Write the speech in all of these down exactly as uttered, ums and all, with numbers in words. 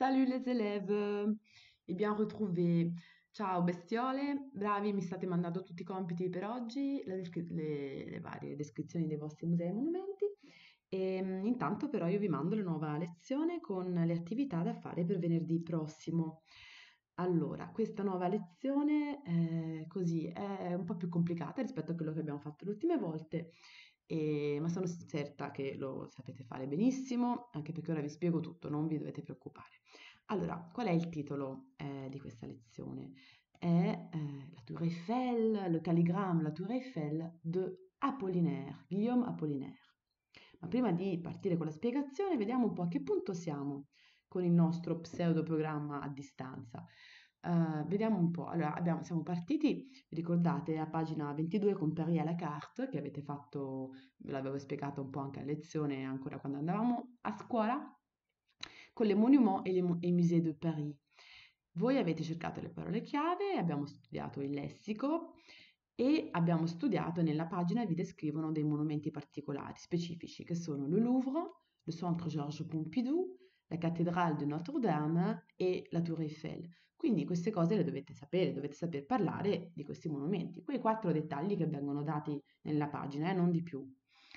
Salut les élèves e bien retrouvés. Ciao bestiole, bravi, mi state mandando tutti i compiti per oggi, la descri- le, le varie descrizioni dei vostri musei e monumenti. E, mm, intanto però io vi mando la nuova lezione con le attività da fare per venerdì prossimo. Allora, questa nuova lezione eh, così è un po' più complicata rispetto a quello che abbiamo fatto le ultime volte, e- ma sono certa che lo sapete fare benissimo, anche perché ora vi spiego tutto, non vi dovete preoccupare. Allora, qual è il titolo eh, di questa lezione? È eh, la Tour Eiffel, le calligramme, la Tour Eiffel de Apollinaire, Guillaume Apollinaire. Ma prima di partire con la spiegazione, vediamo un po' a che punto siamo con il nostro pseudoprogramma a distanza. Eh, vediamo un po'. Allora, abbiamo- siamo partiti, vi ricordate, a pagina ventidue con Paris à la carte, che avete fatto, ve l'avevo spiegato un po' anche a lezione, ancora quando andavamo a scuola, con les monuments et les mu- et musées de Paris. Voi avete cercato le parole chiave, abbiamo studiato il lessico e abbiamo studiato nella pagina vi descrivono dei monumenti particolari, specifici, che sono le Louvre, le Centre Georges Pompidou, la cattedrale de Notre-Dame e la Tour Eiffel. Quindi queste cose le dovete sapere, dovete saper parlare di questi monumenti. Quei quattro dettagli che vengono dati nella pagina, eh, non di più.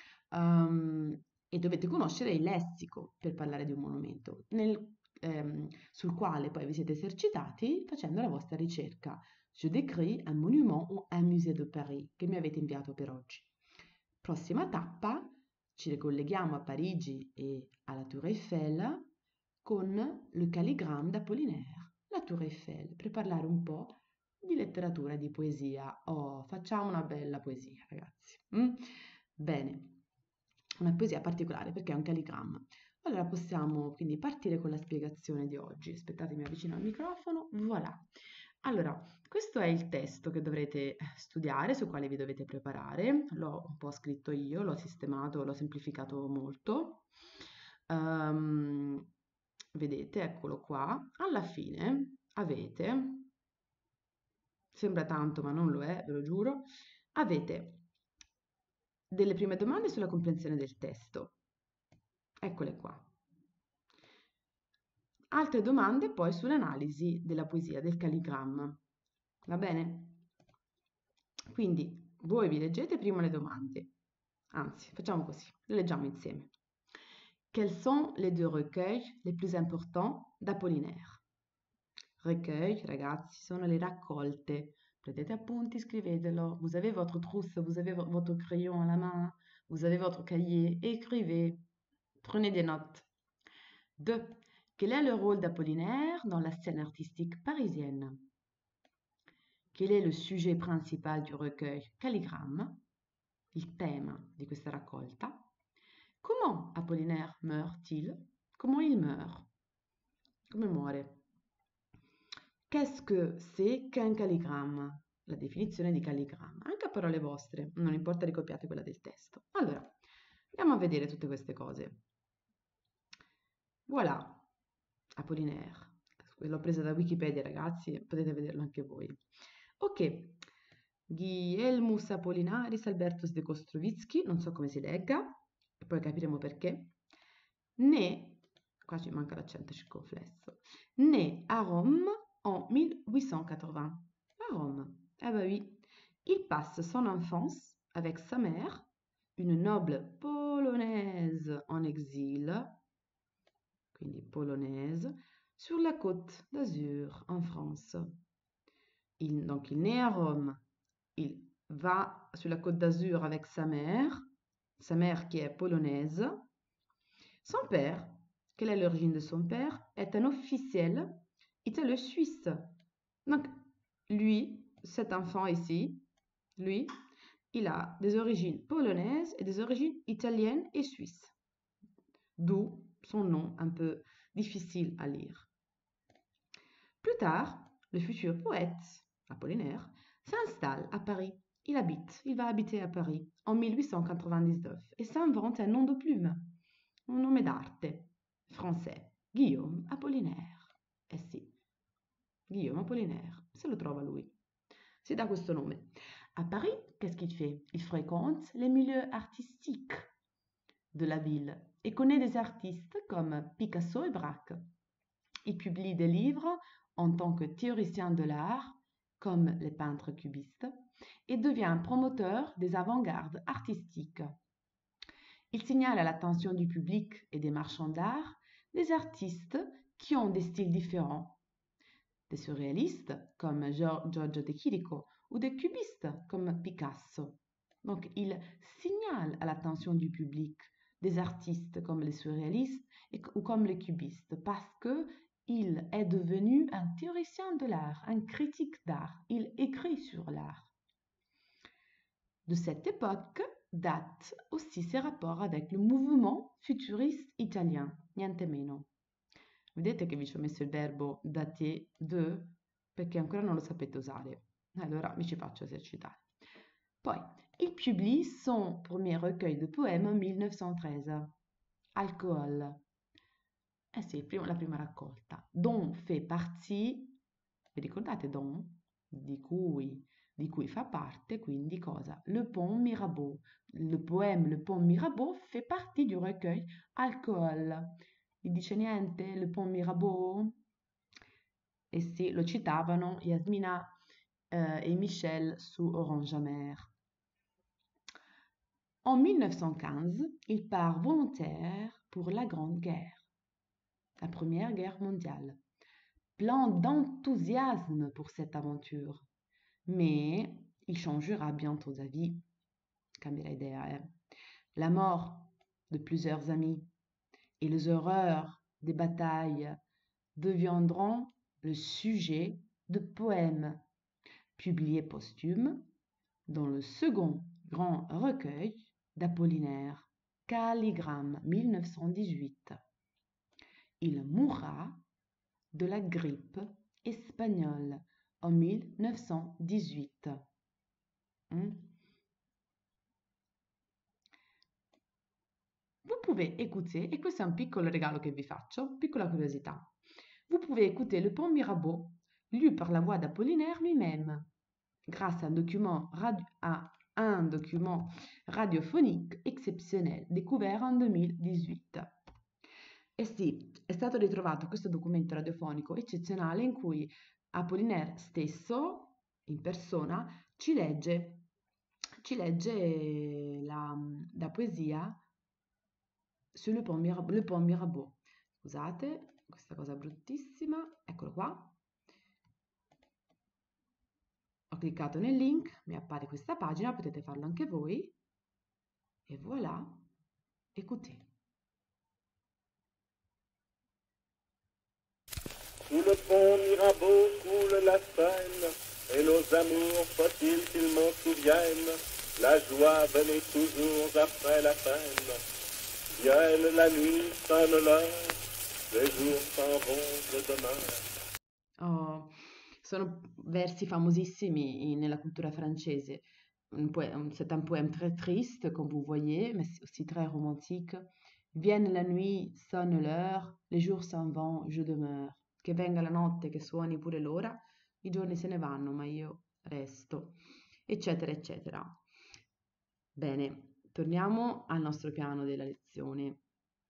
Um, e dovete conoscere il lessico per parlare di un monumento, nel- ehm, sul quale poi vi siete esercitati facendo la vostra ricerca. Je décris un monument ou un musée de Paris che mi avete inviato per oggi. Prossima tappa, ci ricolleghiamo a Parigi e alla Tour Eiffel con le calligramme d'Apollinaire, la Tour Eiffel, per parlare un po' di letteratura e di poesia. Oh, facciamo una bella poesia, ragazzi. Mm? Bene, una poesia particolare perché è un calligramma. Allora possiamo quindi partire con la spiegazione di oggi. Aspettatemi, avvicino al microfono. Voilà. Allora, questo è il testo che dovrete studiare, sul quale vi dovete preparare. L'ho un po' scritto io, l'ho sistemato, l'ho semplificato molto. Ehm, vedete, eccolo qua. Alla fine avete, sembra tanto ma non lo è, ve lo giuro, avete delle prime domande sulla comprensione del testo. Eccole qua. Altre domande poi sull'analisi della poesia, del calligramma. Va bene? Quindi voi vi leggete prima le domande. Anzi, facciamo così, le leggiamo insieme. Quels sont les deux recueils les plus importants d'Apollinaire? Recueil, ragazzi, sono le raccolte. Prendete appunti, scrivetelo. Vous avez votre trousse, vous avez vo- votre crayon à la main, vous avez votre cahier, écrivez. Prenez des notes. deux. Quel est le rôle d'Apollinaire dans la scène artistique parisienne? Quel est le sujet principal du recueil Calligramme? Il tema di questa raccolta. Comment Apollinaire meurt-il? Comment il meurt? Come muore? Qu'est-ce que c'est qu'un calligramme? La definizione di calligramma, anche a parole vostre, non importa ricopiate quella del testo. Allora, andiamo a vedere tutte queste cose. Voilà, Apollinaire. L'ho presa da Wikipedia, ragazzi, potete vederlo anche voi. Ok, Guilhelmus Apollinaris Albertus de Kostrovitsky, non so come si legga, e poi capiremo perché. Né, qua ci manca l'accento circonflesso, né à Rome en mille huit cent quatre-vingts. À Rome, ah bah oui. Il passe son enfance avec sa mère, une noble polonaise en exil, quindi polonaise, sur la côte d'Azur en France. Il, donc il naît à Rome, il va sur la côte d'Azur avec sa mère, sa mère qui est polonaise. Son père, quelle est l'origine de son père, est un officiel italo-suisse. Donc lui, cet enfant ici, lui, il a des origines polonaises et des origines italiennes et suisses. D'où son nom un peu difficile à lire. Plus tard, le futur poète, Apollinaire, s'installe à Paris. Il habite, il va habiter à Paris en mille huit cent quatre-vingt-dix-neuf et s'invente un nom de plume, un nome d'arte français, Guillaume Apollinaire. Eh sì, Guillaume Apollinaire, se lo trova lui. Si dà questo nome. À Paris, qu'est-ce qu'il fait? Il fréquente les milieux artistiques de la ville et connaît des artistes comme Picasso et Braque. Il publie des livres en tant que théoricien de l'art, comme les peintres cubistes, et devient un promoteur des avant-gardes artistiques. Il signale à l'attention du public et des marchands d'art des artistes qui ont des styles différents, des surréalistes comme Giorgio de Chirico ou des cubistes comme Picasso. Donc il signale à l'attention du public des artistes comme les surréalistes et, ou comme les cubistes parce que il est devenu un théoricien de l'art, un critique d'art. Il écrit sur l'art. De cette époque date aussi ses rapports avec le mouvement futuriste italien, niente meno. Vedete che vi ci ho messo il verbo dater de perché ancora non lo sapete usare. Allora mi ci faccio esercitare. Poi, il publie son premier recueil de poèmes en millenovecentotreize, Alcool. Eh sì, prima, la prima raccolta. Dont fait partie, vi ricordate Dont? Di cui, di cui fa parte, quindi cosa? Le Pont Mirabeau. Le poème Le Pont Mirabeau fait partie du recueil Alcool. Vi dice niente? Le Pont Mirabeau? E sì, lo citavano Yasmina euh, et Michel su Orange Amer. En mille neuf cent quinze, il part volontaire pour la Grande Guerre, la Première Guerre mondiale. Plein d'enthousiasme pour cette aventure. Mais il changera bientôt d'avis. Cambierà idea, eh? La mort de plusieurs amis et les horreurs des batailles deviendront le sujet de poèmes publiés posthumes dans le second grand recueil d'Apollinaire, Calligramme mille neuf cent dix-huit. Il mourra de la grippe espagnole en mille neuf cent dix-huit. Mm. Vous pouvez écouter, et questo è un piccolo regalo che vi faccio, piccola curiosità. Vous pouvez écouter Le Pont Mirabeau, lu par la voix d'Apollinaire lui-même, grâce à un document, radio, à un document radiophonique exceptionnel découvert en duemiladiciotto. Eh sì, è stato ritrovato questo documento radiofonico eccezionale in cui Apollinaire stesso, in persona, ci legge, ci legge la, la poesia su Le Pont Mirabeau, Le Pont Mirabeau. Scusate, questa cosa bruttissima, eccolo qua. Ho cliccato nel link, mi appare questa pagina, potete farlo anche voi. Et voilà, écoutez. Sous le pont Mirabeau coule la Seine, et nos amours, faut-il qu'ils m'en souviennent, la joie venait toujours après la peine. Vienne la nuit, sonne l'heure, les jours s'en vont de demain. Oh, sono versi famosissimi nella cultura francese. Un poème, c'est un poème très triste, comme vous voyez, mais c'est aussi très romantique. Vienne la nuit, sonne l'heure, les jours s'en vont, je demeure. Che venga la notte, che suoni pure l'ora, i giorni se ne vanno, ma io resto, eccetera, eccetera. Bene, torniamo al nostro piano della lezione.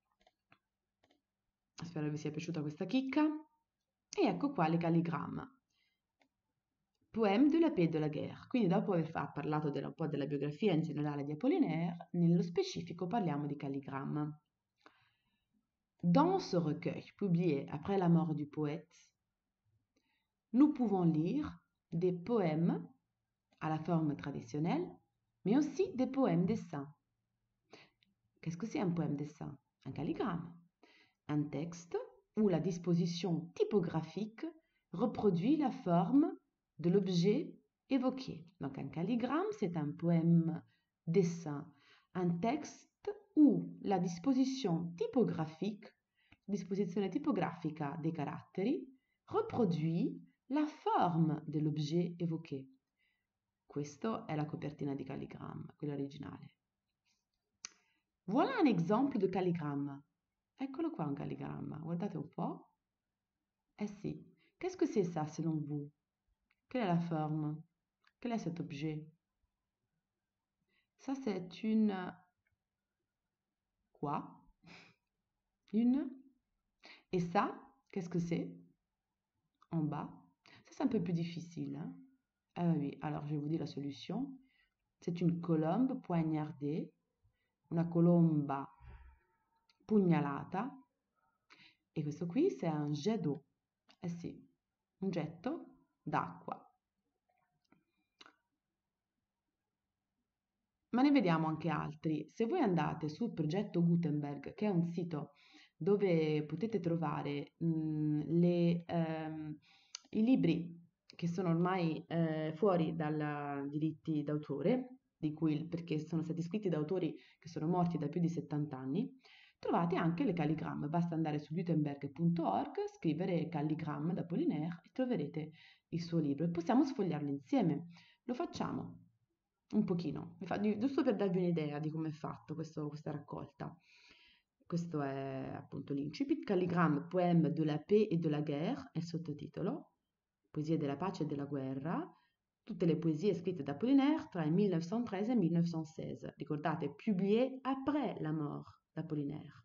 Spero vi sia piaciuta questa chicca. E ecco qua le calligramma. Poème de la paix de la guerre. Quindi dopo aver parlato della, un po' della biografia in generale di Apollinaire, nello specifico parliamo di calligramma. Dans ce recueil, publié après la mort du poète, nous pouvons lire des poèmes à la forme traditionnelle, mais aussi des poèmes dessins. Qu'est-ce que c'est un poème dessin? Un calligramme. Un texte où la disposition typographique reproduit la forme de l'objet évoqué. Donc un calligramme, c'est un poème dessin, un texte où la disposition typographique, disposizione tipografica dei caratteri, reproduit la forme dell'objet évoqué. Questa è la copertina di calligramma, quella originale. Voilà un exemple de calligramme. Eccolo qua un calligramma, guardate un po'. Eh sì, qu'est-ce que c'est ça selon vous? Quelle est la forme? Quel est cet objet? Ça c'est une... Quoi? Une? Et ça, Qu'est-ce que c'est en bas? Ça, c'est un peu plus difficile, hein. Ah oui, alors je vais vous dire la solution. C'est une colombe poignardée, una colomba pugnalata, e questo qui c'est un jet d'eau. Eh sì, un getto d'acqua. Ma ne vediamo anche altri. Se voi andate sul progetto Gutenberg, che è un sito dove potete trovare mh, le, ehm, i libri che sono ormai eh, fuori dai diritti d'autore, di cui, perché sono stati scritti da autori che sono morti da più di settanta anni, trovate anche le calligramme. Basta andare su gutenberg punto org, scrivere calligramme da Apollinaire e troverete il suo libro e possiamo sfogliarlo insieme. Lo facciamo un pochino, mi fa- di- giusto per darvi un'idea di come è fatto questo- questa raccolta. Questo è appunto l'incipit, Calligramme, poème de la paix et de la guerre, è il sottotitolo, poesie della pace e della guerra, tutte le poesie scritte da Apollinaire tra il millenovecentotreize e il millenovecentoseize, ricordate, publié après la mort d'Apollinaire,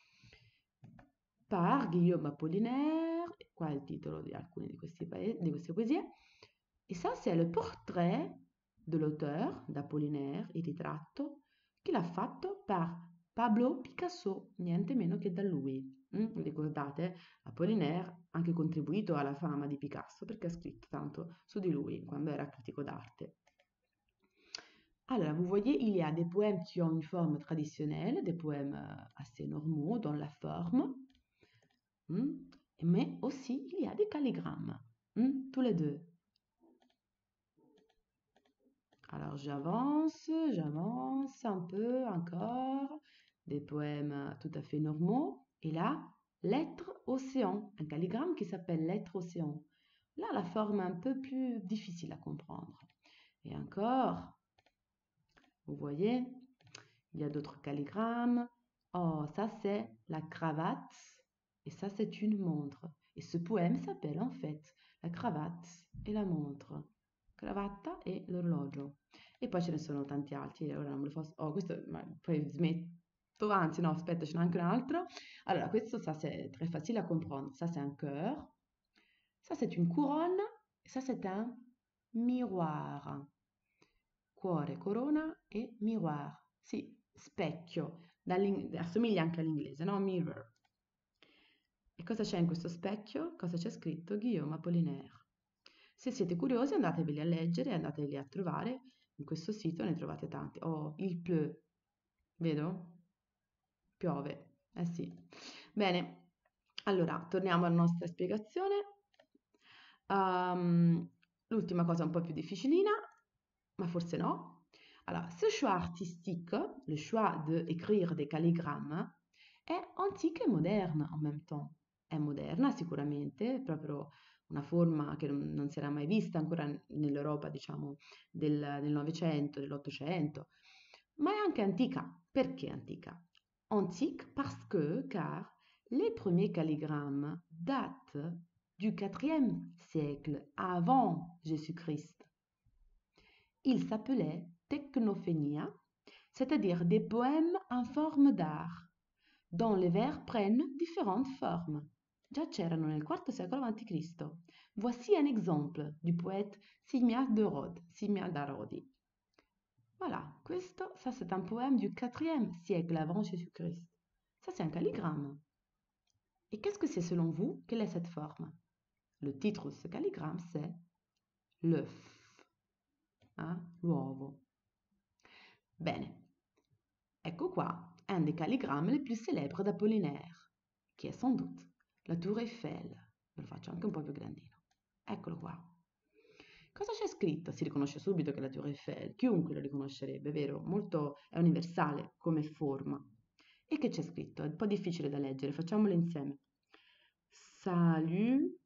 par Guillaume Apollinaire, qua è il titolo di alcune di, questi paesi- di queste poesie, e ça c'est le portrait de l'auteur, d'Apollinaire, il ritratto, che l'ha fatto par Pablo Picasso, niente meno che da lui. Mm? Ricordate, Apollinaire ha anche contribuito alla fama di Picasso perché ha scritto tanto su di lui quando era critico d'arte. Alors, vous voyez, il y a des poèmes qui ont une forme traditionnelle, des poèmes assez normaux dans la forme, mm? Mais aussi il y a des calligrammes, mm? Tous les deux. Alors j'avance, j'avance un peu encore, des poèmes tout à fait normaux. Et là, lettre océan, un calligramme qui s'appelle lettre océan. Là, la forme est un peu plus difficile à comprendre. Et encore, vous voyez, il y a d'autres calligrammes. Oh, ça c'est la cravate et ça c'est une montre. Et ce poème s'appelle en fait la cravate e la montre. Cravatta e l'orologio. E poi ce ne sono tanti altri, ora non me lo faccio. Oh, questo, ma poi smetto, anzi no, aspetta, ce n'è anche un altro. Allora, questo, ça c'est très facile à comprendre. Ça c'est un cœur, ça c'est une couronne, et ça c'est un miroir. Cuore, corona e miroir. Sì, specchio, dall'ing- assomiglia anche all'inglese, no? Mirror. E cosa c'è in questo specchio? Cosa c'è scritto? Guillaume Apollinaire. Se siete curiosi andateveli a leggere, andateli a trovare, in questo sito ne trovate tanti. Oh, il pleut, vedo? Piove, eh sì. Bene, allora torniamo alla nostra spiegazione. Ehm, l'ultima cosa un po' più difficilina, ma forse no. Alors, ce choix artistique, le choix d'écrire des calligrammes, è antica e moderna en même temps. È moderna sicuramente, proprio una forma che non, non si era mai vista ancora nell'Europa, diciamo, del, del Novecento, dell'Ottocento, ma è anche antica. Perché antica? Antique parce que, car les premiers calligrammes datent du quatrième siècle avant Jésus-Christ. Ils s'appelaient Technophénia, c'est-à-dire des poèmes en forme d'art, dont les vers prennent différentes formes. Già c'erano nel quarto secolo avanti Cristo. Voici un exemple du poète Simias de Rhodes, Simias da Rodi. Voilà, questo, ça c'est un poème du quatrième siècle avant Jésus-Christ. Ça c'est un calligramme. Et qu'est-ce que c'est selon vous? Quelle est cette forme? Le titre de ce calligramme c'est l'œuf, hein? L'uovo. Bene, ecco qua, un des calligrammi les plus célèbres d'Apollinaire, che è sans doute la Tour Eiffel. Ve lo faccio anche un po' più grandino. Eccolo qua. Cosa c'è scritto? Si riconosce subito che è la Tour Eiffel, chiunque lo riconoscerebbe, vero? Molto è universale come forma. E che c'è scritto? È un po' difficile da leggere, facciamolo insieme. Salut,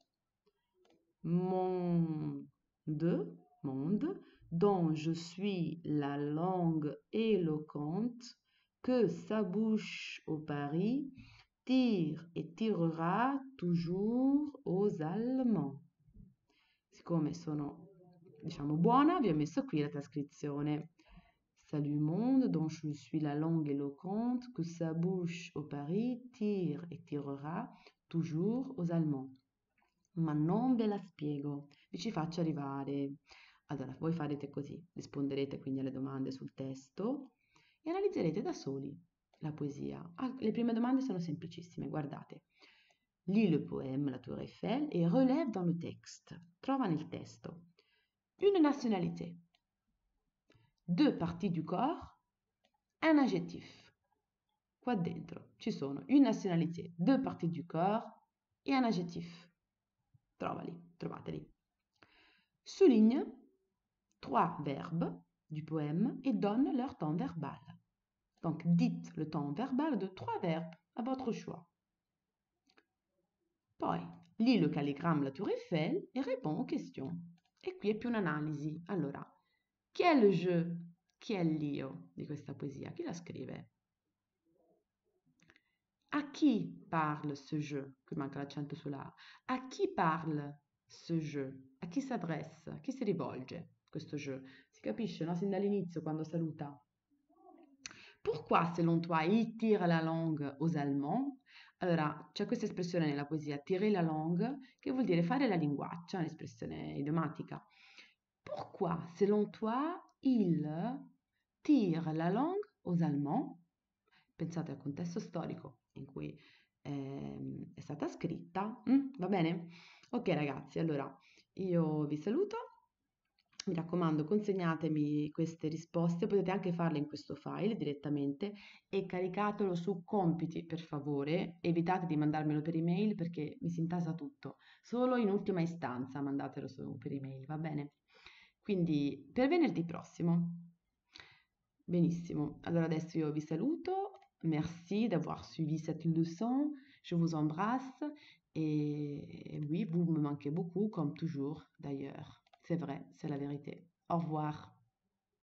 monde, monde, dont je suis la langue éloquente, que sa bouche au Paris tire et tirera toujours aux Allemands. Siccome sono, diciamo, buona, vi ho messo qui la trascrizione. Salut monde, dont je suis la langue éloquente, que sa bouche au Paris tire et tirera toujours aux Allemands. Ma non ve la spiego, vi ci faccio arrivare. Allora, voi farete così, risponderete quindi alle domande sul testo e analizzerete da soli la poesia. Ah, le prime domande sono semplicissime, guardate. Lis le poème La Tour Eiffel et relève dans le texte. Trova nel testo. Une nationalité. Deux parties du corps. Un adjectif. Qua dentro ci sono une nationalité, deux parties du corps et un adjectif. Trovali, trovateli. Souligne trois verbes du poème et donne leur temps verbal. Donc, dites le temps verbal de trois verbes à votre choix. Poi, lis le calligramme La Tour Eiffel e réponds aux questions. E qui è più un'analisi. Allora, chi è il je, chi è l'io di questa poesia? Chi la scrive? A chi parle ce je? Qui manca l'accento sulla A. A chi parle ce je? A chi si adressa? A chi si rivolge questo je? Si capisce, no? Sin dall'inizio quando saluta. Pourquoi, selon toi, il tire la langue aux Allemands? Allora, c'è questa espressione nella poesia, tirer la langue, che vuol dire fare la linguaccia, è un'espressione idiomatica. Pourquoi, selon toi, il tire la langue aux Allemands? Pensate al contesto storico in cui ehm, è stata scritta. Mm, va bene? Ok ragazzi, allora io vi saluto. Mi raccomando, consegnatemi queste risposte, potete anche farle in questo file direttamente e caricatelo su compiti, per favore. Evitate di mandarmelo per email perché mi si intasa tutto. Solo in ultima istanza mandatelo su per email, va bene? Quindi per venerdì prossimo. Benissimo, allora adesso io vi saluto. Merci d'avoir suivi cette leçon. Je vous embrasse. Et oui, vous me manquez beaucoup, comme toujours d'ailleurs. C'est vrai, c'est la vérité. Au revoir.